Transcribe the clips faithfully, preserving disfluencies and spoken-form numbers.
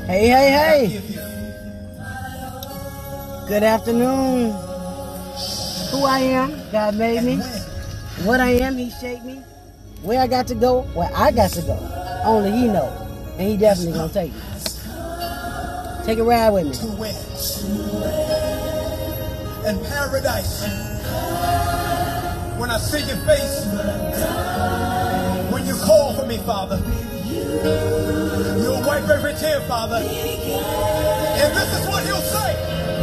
Hey, hey, hey. Good afternoon. Who I am, God made me. What I am, He shaped me. Where I got to go, where I got to go. Only He knows. And He definitely gonna take me. Take a ride with me. In paradise, when I see your face, when you call for me, Father, you'll wipe every tear, Father. And this is what He'll say.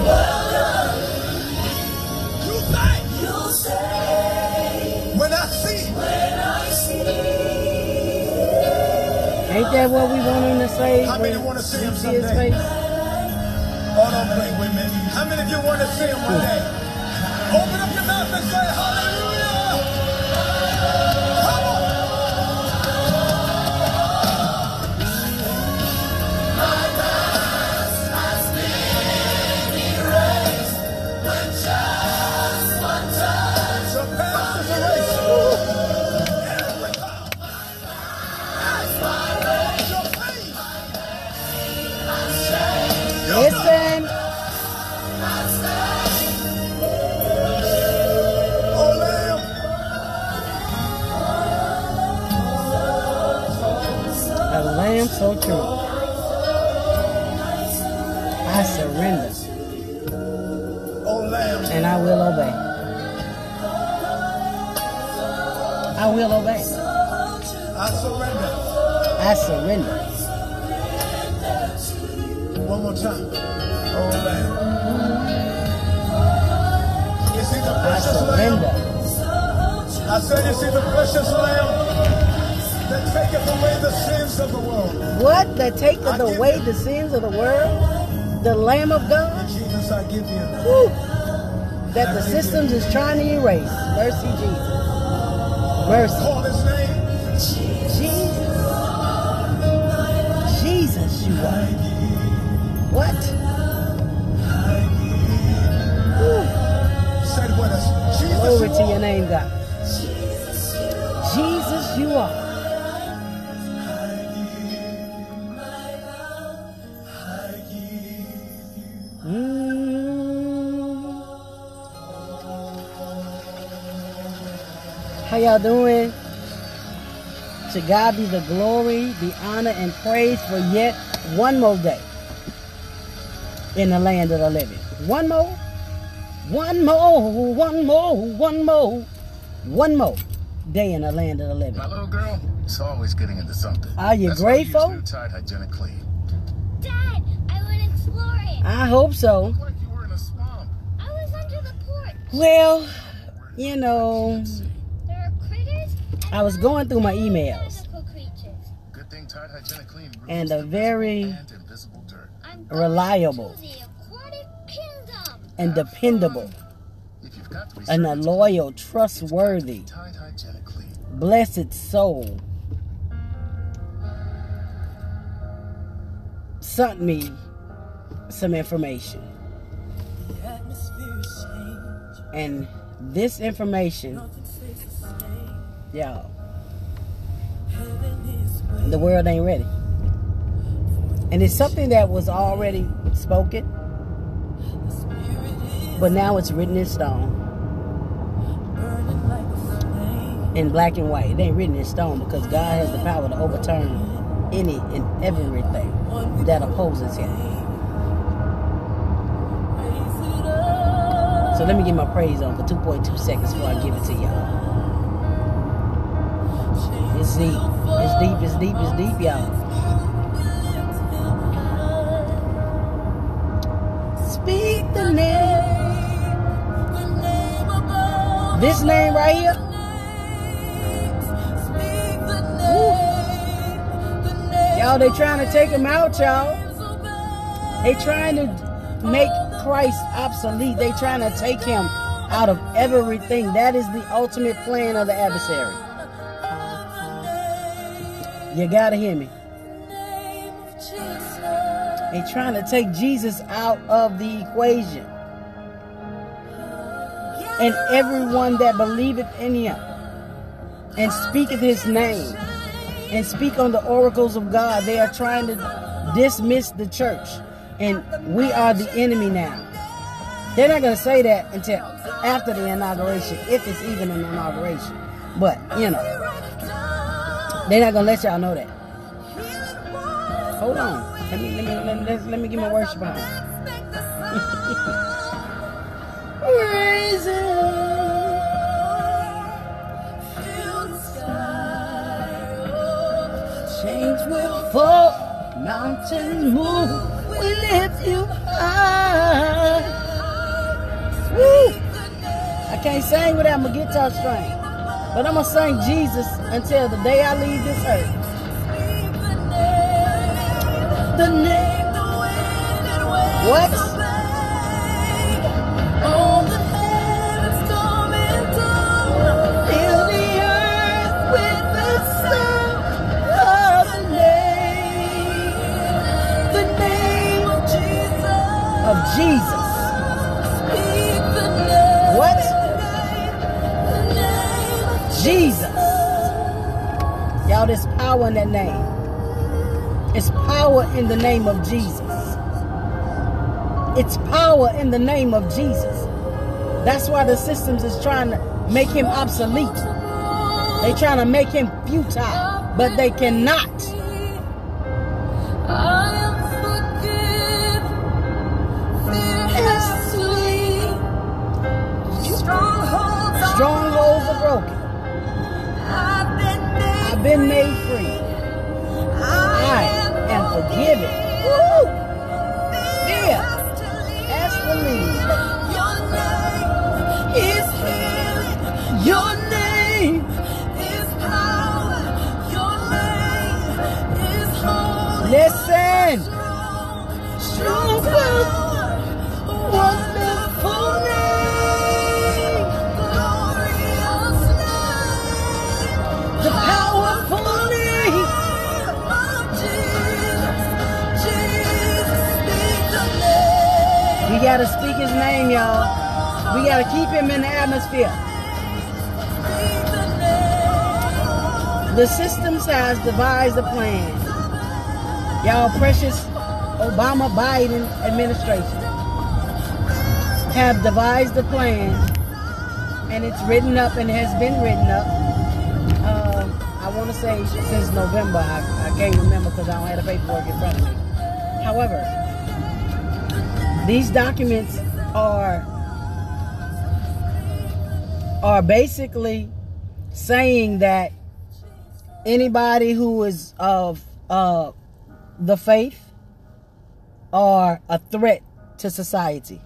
You'll say, you'll say, when I see, when I see. Ain't that what we want Him to say? How many want to see Him someday? His face? Oh, don't play with me. How many of you want to see Him one day? Open up your mouth and say hallelujah. Come on. My past has been erased when just one touch. The past is erased. Every time. As my race your face. Listen. A lamb so true. I surrender. Oh, lamb. And I will obey. I will obey. I surrender. I surrender. One more time. Oh, lamb. You see the I precious surrender. lamb? I said, you see the precious lamb that taketh away the sins of the world. What? That taketh away the sins of the world? The Lamb of God? Jesus, I give you. Woo. That the systems is trying to erase. Mercy, Jesus. Mercy. Call His name. Jesus. Jesus, you are. What? Woo. Say it with us. Jesus, Glory you to are. your name, God. Jesus, you are. Mm. How y'all doing? To God be the glory, the honor, and praise for yet one more day in the land of the living. One more, one more, one more, one more, one more day in the land of the living. My little girl is always getting into something. Are you That's grateful? Why I use new Tide Hygienic Clean. Dad, I went exploring. I hope so. Looked like you were in a swamp. I was under the porch. Well, you know, There are critters. And I was going through my other emails, magical creatures. Good thing Tide Hygienic Clean removes and a the very visible and invisible dirt. I'm going reliable to the aquatic kingdom. and dependable If you've got to and a loyal, trustworthy, Tide Hygienic Clean. blessed soul sent me some information. And this information, y'all, the world ain't ready. And it's something that was already spoken, but now it's written in stone. In black and white. It ain't written in stone because God has the power to overturn any and everything that opposes Him. So let me get my praise on for two point two seconds before I give it to y'all. It's deep. It's deep, it's deep, it's deep, y'all. Speak the name. This name right here. Woo. Y'all, they trying to take Him out, y'all. They trying to make Christ obsolete. They trying to take Him out of everything. That is the ultimate plan of the adversary. You gotta hear me. They trying to take Jesus out of the equation. And everyone that believeth in Him and speaketh His name and speak on the oracles of God. They are trying to dismiss the church, and we are the enemy now. They're not going to say that until after the inauguration, if it's even an inauguration. But, you know, they're not going to let y'all know that. Hold on. Let me, let me, let me, let me get my worship on. Change will fall, mountains move, we lift you high. Woo! I can't sing without my guitar string, but I'm gonna sing Jesus until the day I leave this earth. The name, the wind and waves. What? All the heavens coming down. Fill the earth with the sound of the name. The name of Jesus. Of Jesus. Speak the name. What? The name of Jesus. Y'all, there's power in that name. It's power in the name of Jesus. It's power in the name of Jesus. That's why the systems is trying to make him obsolete. They're trying to make him futile, but they cannot. I am forgiven. Strongholds, Strongholds are broken. I've been made, I've been made free. I am forgiven. Woo! Fear has to leave. Your name is healing. Your name is power. Your name is holy. Listen. Strong power. Wonderful name. Glorious name. The powerful name. We gotta speak his name, y'all. We gotta keep him in the atmosphere. The systems has devised a plan. Y'all, precious Obama-Biden administration have devised a plan, and it's written up and has been written up. Uh, I want to say since November. I, I can't remember because I don't have the paperwork in front of me. However, these documents are are basically saying that anybody who is of uh, the faith are a threat to society.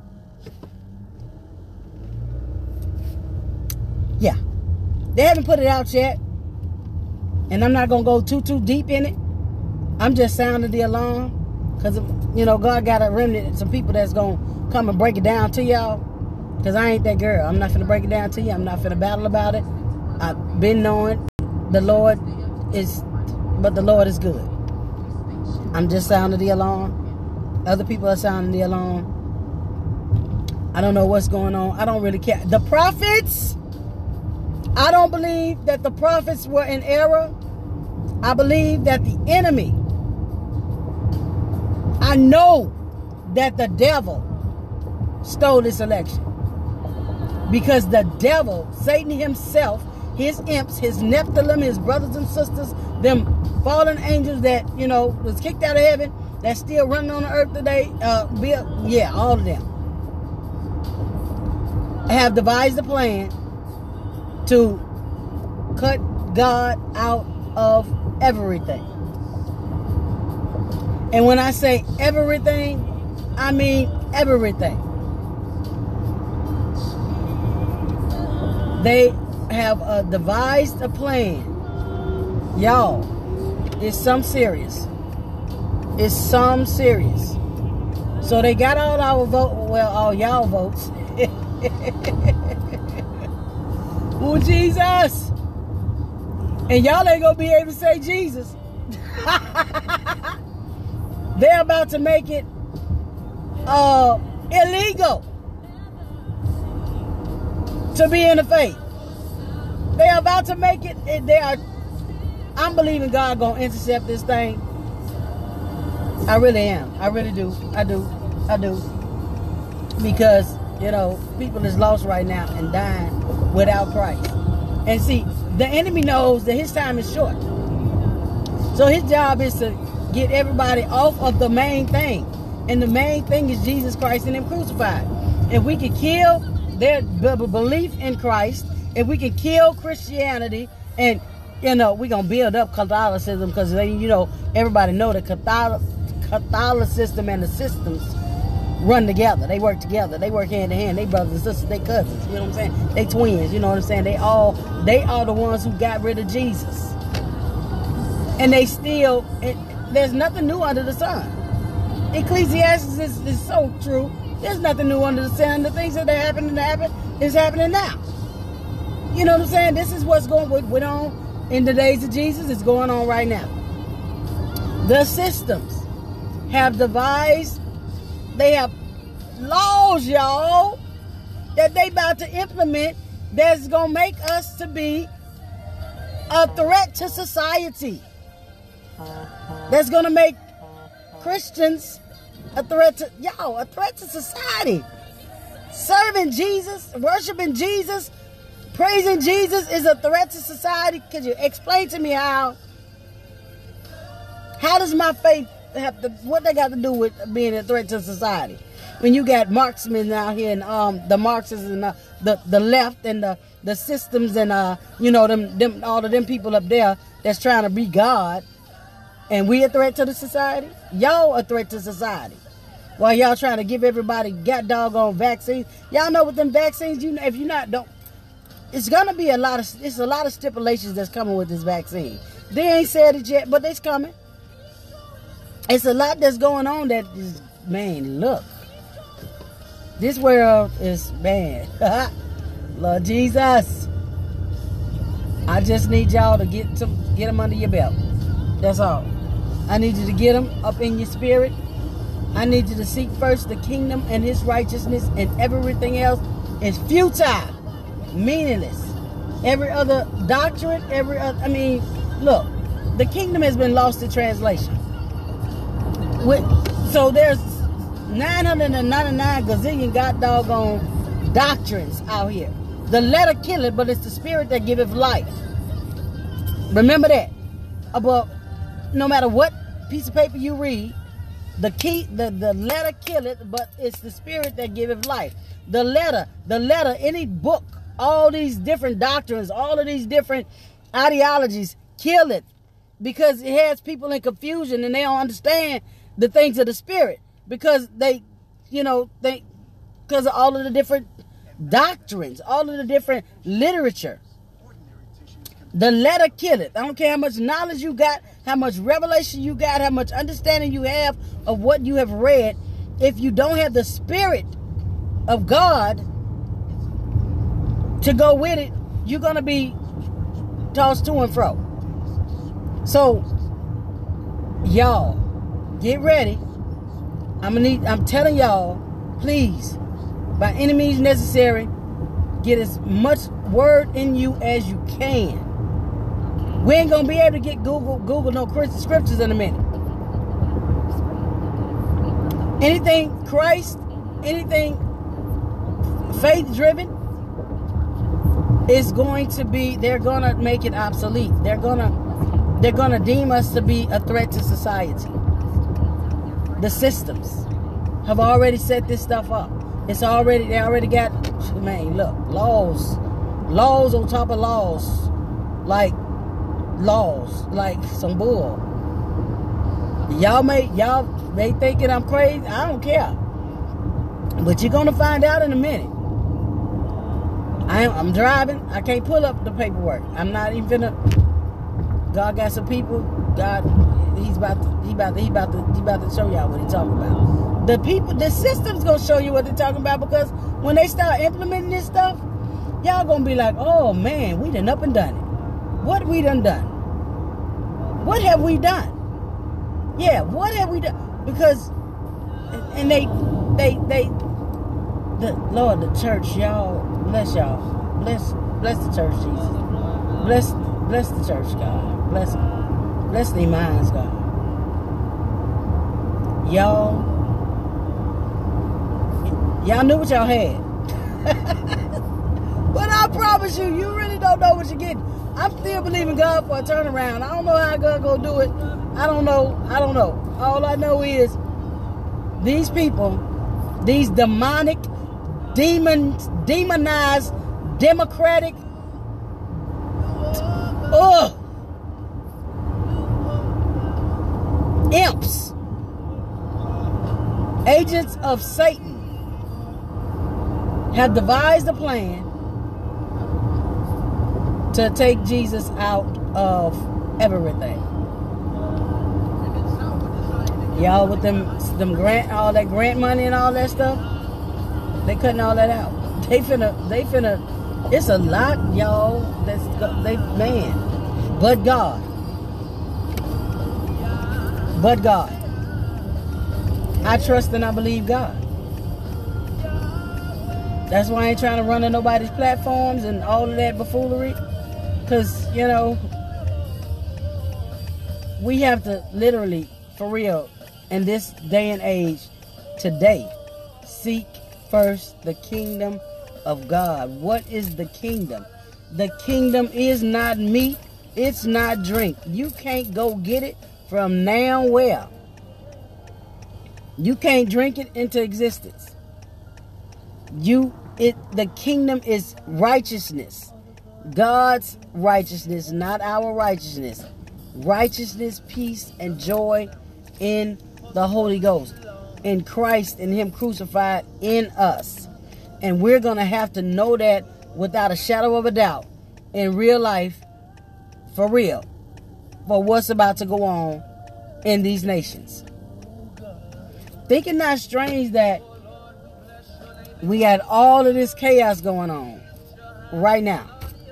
Yeah. They haven't put it out yet. And I'm not going to go too, too deep in it. I'm just sounding the alarm. Because, you know, God got a remnant, some people that's going to come and break it down to y'all. Because I ain't that girl. I'm not finna break it down to you. I'm not finna battle about it. I've been knowing the Lord is, but the Lord is good. I'm just sounding the alarm. Other people are sounding the alarm. I don't know what's going on. I don't really care. The prophets, I don't believe that the prophets were in error. I believe that the enemy, I know that the devil stole this election. Because the devil, Satan himself, his imps, his Nephilim, his brothers and sisters, them fallen angels that, you know, was kicked out of heaven, that's still running on the earth today, uh, be, yeah, all of them, have devised a plan to cut God out of everything. And when I say everything, I mean everything. They have uh, devised a plan. Y'all, it's some serious. It's some serious. So they got all our vote, well, all y'all votes. Oh, Jesus. And y'all ain't gonna be able to say Jesus. They're about to make it uh, illegal to be in the faith. They're about to make it, they are I'm believing God gonna intercept this thing. I really am. I really do. I do. I do. Because, you know, people is lost right now and dying without Christ. And see, the enemy knows that his time is short. So his job is to get everybody off of the main thing. And the main thing is Jesus Christ and him crucified. If we can kill their belief in Christ, if we can kill Christianity, and, you know, we're going to build up Catholicism, because, you know, everybody know that Catholic, Catholicism and the systems run together. They work together. They work hand in hand. They brothers and sisters. They cousins. You know what I'm saying? They twins. You know what I'm saying? They all, they are the ones who got rid of Jesus. And they still, it, there's nothing new under the sun. Ecclesiastes is, is so true. There's nothing new under the sun. The things that are happening to happen is happening now. You know what I'm saying? This is what's going what went on in the days of Jesus. It's going on right now. The systems have devised, they have laws, y'all, that they about to implement that's going to make us to be a threat to society. That's going to make Christians a threat to, y'all, a threat to society. Serving Jesus, worshiping Jesus, praising Jesus is a threat to society. Could you explain to me how? How does my faith have to, what they got to do with being a threat to society? When you got marksmen out here and um the Marxists and uh, the the left and the the systems and uh you know them them all of them people up there that's trying to be God, and we a threat to the society? Y'all a threat to society. While y'all trying to give everybody got doggone vaccines. Y'all know with them vaccines, you if you not don't, it's gonna be a lot of it's a lot of stipulations that's coming with this vaccine. They ain't said it yet, but it's coming. It's a lot that's going on that is, man, look. This world is bad. Lord Jesus. I just need y'all to get to get them under your belt. That's all. I need you to get them up in your spirit. I need you to seek first the kingdom and his righteousness, and everything else is futile, meaningless. Every other doctrine, every other, I mean, look, the kingdom has been lost in translation. With, so there's nine hundred ninety-nine gazillion god doggone doctrines out here. The letter kill it, but it's the spirit that giveth life. Remember that. But no matter what piece of paper you read, the key, the, the letter kill it, but it's the spirit that giveth life. The letter, the letter, any book, all these different doctrines, all of these different ideologies, kill it. Because it has people in confusion and they don't understand the things of the spirit. Because they, you know, they, because of all of the different doctrines, all of the different literature. The letter kill it. I don't care how much knowledge you got, how much revelation you got, how much understanding you have of what you have read. If you don't have the spirit of God to go with it, you're going to be tossed to and fro. So, y'all, get ready. I'm gonna need, I'm telling y'all, please, by any means necessary, get as much word in you as you can. We ain't gonna be able to get Google Google no Christian scriptures in a minute. Anything Christ, anything faith driven is going to be, they're gonna make it obsolete. They're gonna they're gonna deem us to be a threat to society. The systems have already set this stuff up. It's already, they already got, man, look, laws, laws on top of laws, like laws, like some bull. Y'all may, y'all may thinking I'm crazy. I don't care. But you're going to find out in a minute. I'm, I'm driving. I can't pull up the paperwork. I'm not even finna, God got some people, God, he's about to, he about to, he about to, he about to show y'all what he's talking about. The people, the system's gonna show you what they're talking about, because when they start implementing this stuff, y'all gonna be like, oh man, we done up and done it. What we done done? What have we done? Yeah, what have we done? Because, and they, they, they, the Lord, the church, y'all, bless y'all, bless, bless the church, Jesus, bless, bless the church, God. Bless them. Bless their minds, God. Y'all, y'all knew what y'all had. But I promise you, you really don't know what you're getting. I'm still believing God for a turnaround. I don't know how God gonna do it. I don't know. I don't know. All I know is these people, these demonic, demons, demonized, democratic, ugh, imps, agents of Satan, have devised a plan to take Jesus out of everything. Y'all with them, them grant, all that grant money and all that stuff, they cutting all that out. They finna, they finna. It's a lot, y'all. That's they man, but God, but God. I trust and I believe God. That's why I ain't trying to run on nobody's platforms and all of that buffoonery. Because, you know, we have to literally, for real, in this day and age, today, seek first the kingdom of God. What is the kingdom? The kingdom is not meat. It's not drink. You can't go get it from now where? You can't drink it into existence. You, it, the kingdom is righteousness. God's righteousness, not our righteousness. Righteousness, peace, and joy in the Holy Ghost. In Christ and Him crucified in us. And we're going to have to know that without a shadow of a doubt in real life, for real, for what's about to go on in these nations. Think it not strange that we got all of this chaos going on right now.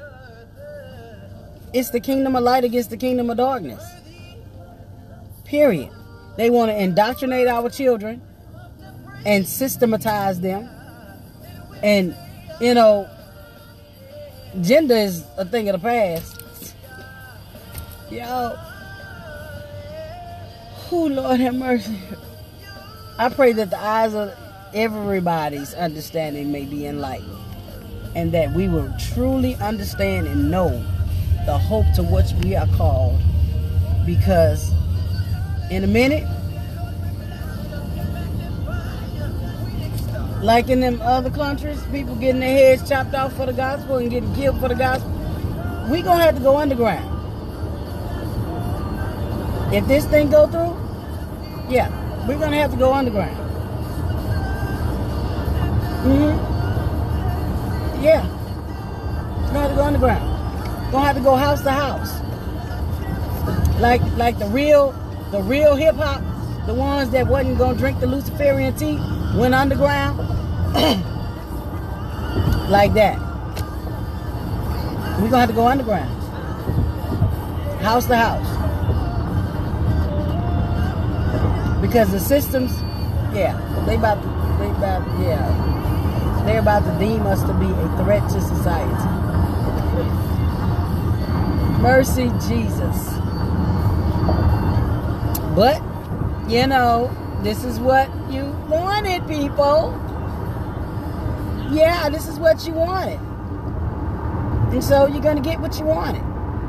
It's the kingdom of light against the kingdom of darkness. Period. They want to indoctrinate our children and systematize them. And, you know, gender is a thing of the past. Y'all, oh, Lord have mercy. I pray that the eyes of everybody's understanding may be enlightened. And that we will truly understand and know the hope to which we are called. Because in a minute, like in them other countries, people getting their heads chopped off for the gospel and getting killed for the gospel, we gonna have to go underground. If this thing go through, yeah, we're gonna have to go underground. Mm-hmm. Yeah. We're gonna have to go underground. Gonna have to go house to house. Like like the real the real hip hop, the ones that wasn't gonna drink the Luciferian tea, went underground. Like that. We're gonna have to go underground. House to house. Because the systems, yeah, they about to, they about yeah. They're about to deem us to be a threat to society. Mercy, Jesus. But, you know, this is what you wanted, people. Yeah, this is what you wanted. And so you're going to get what you wanted.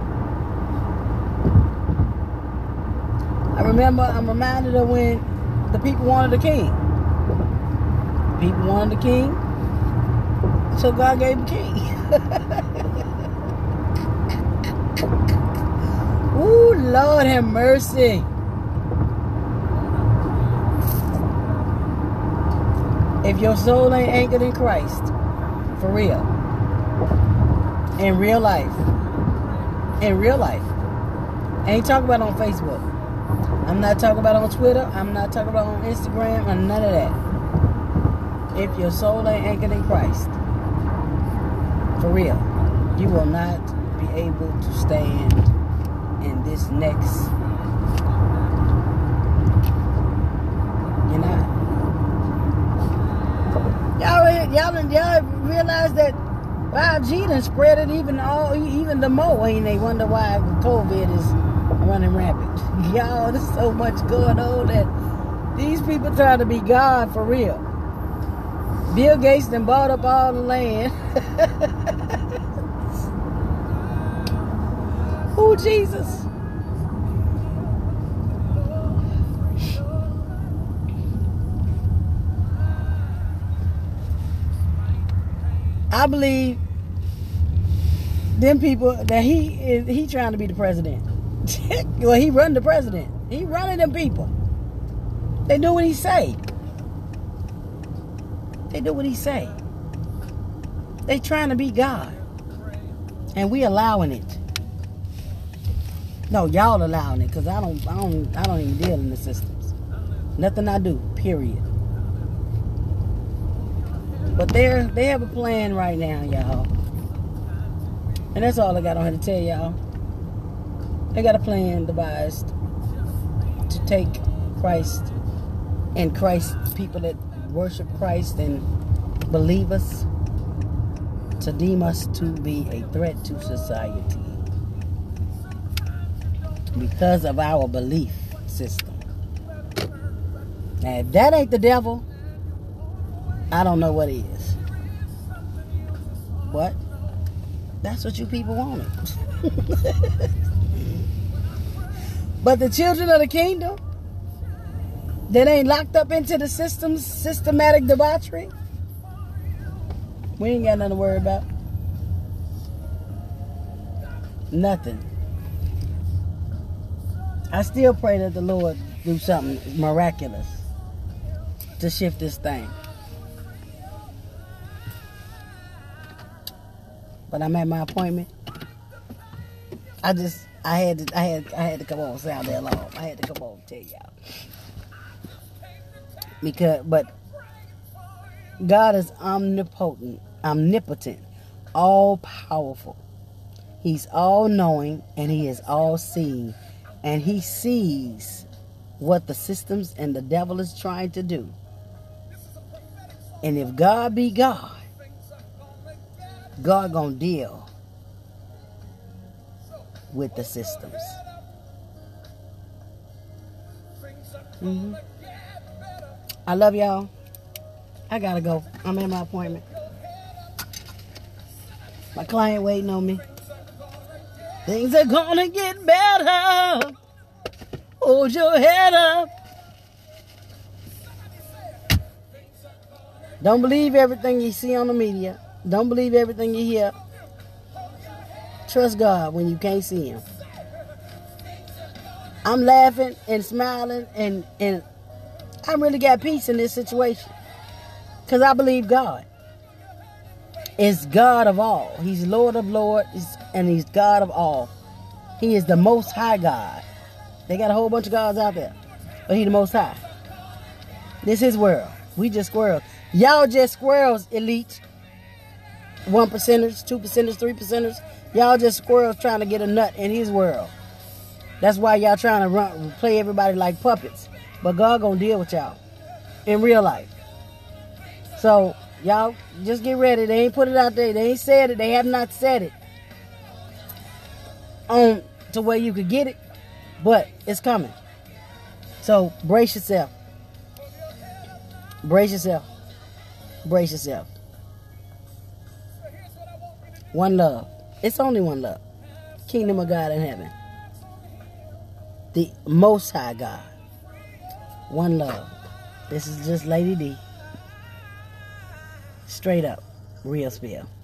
I remember, I'm reminded of when the people wanted a king. People wanted a king. So God gave him a king. Ooh, Lord have mercy. If your soul ain't anchored in Christ, for real, in real life, in real life, I ain't talking about on Facebook. I'm not talking about on Twitter. I'm not talking about on Instagram and none of that. If your soul ain't anchored in Christ, for real, you will not be able to stand in this next. You're not. Y'all, y'all, y'all realize that five G done spread it even all, even the more. And they wonder why COVID is running rampant. Y'all, there's so much going on that these people trying to be God for real. Bill Gates done bought up all the land. Oh, Jesus. I believe them people that he is he trying to be the president. Well, he run the president. He running them people. They do what he say. They do what he say. They trying to be God. And we allowing it. No, y'all allowing it, because I don't I don't I don't even deal in the systems. Nothing I do, period. But they're they have a plan right now, y'all. And that's all I got on here to tell y'all. They got a plan devised to take Christ and Christ, people that worship Christ and believe us, to deem us to be a threat to society because of our belief system. Now, if that ain't the devil, I don't know what is. But that's what you people wanted. But the children of the kingdom that ain't locked up into the system's systematic debauchery, we ain't got nothing to worry about. Nothing. I still pray that the Lord do something miraculous to shift this thing. But I'm at my appointment. I just, I had to, I had, I had to come on and sound that long. I had to come on and tell y'all. Because, but God is omnipotent, omnipotent, all powerful. He's all knowing and he is all seeing. And he sees what the systems and the devil is trying to do. And if God be God, God gonna deal with the systems. Mm-hmm. I love y'all. I gotta go. I'm at my appointment. My client waiting on me. Things are gonna get better. Hold your head up. Don't believe everything you see on the media. Don't believe everything you hear. Trust God when you can't see him. I'm laughing and smiling, and, and I really got peace in this situation. Because I believe God is God of all. He's Lord of lords, and he's God of all. He is the most high God. They got a whole bunch of gods out there, but he's the most high. This is his world. We just squirrels. Y'all just squirrels, elite. One percenters, two percenters, three percenters. Y'all just squirrels trying to get a nut in his world. That's why y'all trying to run, play everybody like puppets. But God gonna deal with y'all in real life. So y'all just get ready. They ain't put it out there. They ain't said it. They have not said it on to where you could get it, but it's coming. So brace yourself. Brace yourself. Brace yourself. One love. It's only one love. Kingdom of God in heaven. The Most High God. One love. This is just Lady D. Straight up. Real spill.